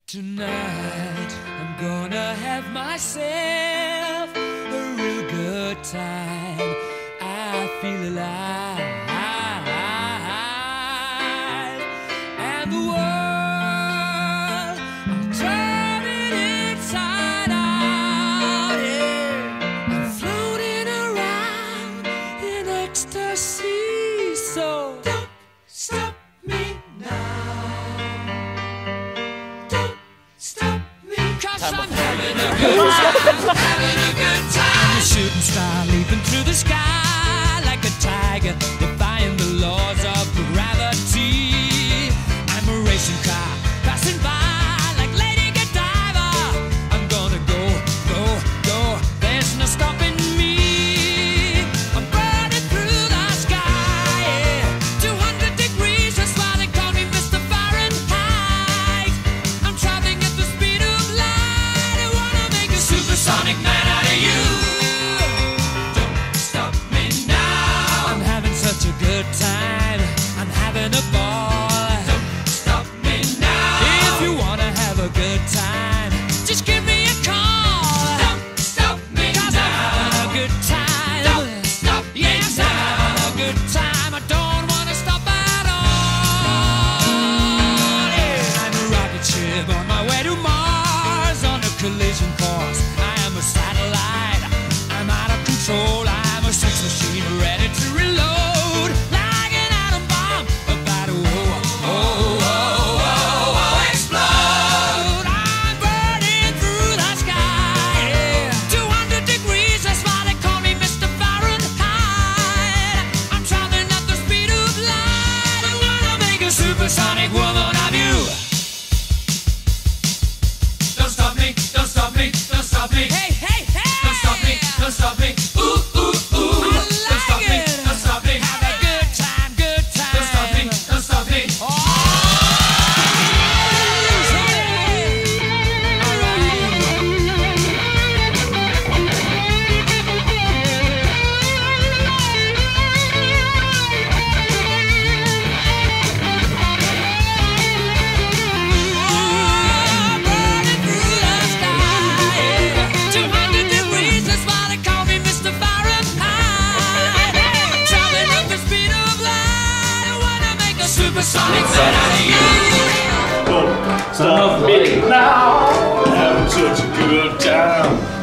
Tonight, I'm gonna have myself a real good time. I feel alive, and the world, I'm turning inside out. Yeah. I'm floating around in ecstasy. So don't stop me now. I'm having a good time, having a good time. I'm a shooting star leaping through the sky like a tiger, defying the laws of gravity. I'm a racing car passing by like Lady Godiva. I'm gonna go, go, go. There's no stopping me. I'm burning through the sky, yeah. 200 degrees, that's why they call me Mr. Fahrenheit. I'm traveling at the speed of light. Supersonic man out of you. Don't stop me now. I'm having such a good time. I'm having a ball. Don't stop me now. If you wanna have a good time, just give me a call. Don't stop me now. 'Cause I'm having a good time. Don't stop me now. Yes, I'm having a good time. I don't wanna stop at all. Yeah. I'm a rocket ship on my way to Mars on a collision course. I'm a satellite, I'm out of control. I'm a sex machine ready to reload, like an atom bomb about to explode. I'm burning through the sky, yeah. 200 degrees, that's why they call me Mr. Fahrenheit. I'm traveling at the speed of light. I'm gonna make a supersonic woman of you. Don't stop me, don't stop me, don't stop me. Hey, hey, hey! Don't stop me, don't stop me. Ooh, ooh, ooh. I like don't stop me, don't stop me. Have a good time, good time. Don't stop me, don't stop me. Oh! Supersonic man out of you. Don't stop me now. I'm having such a good time.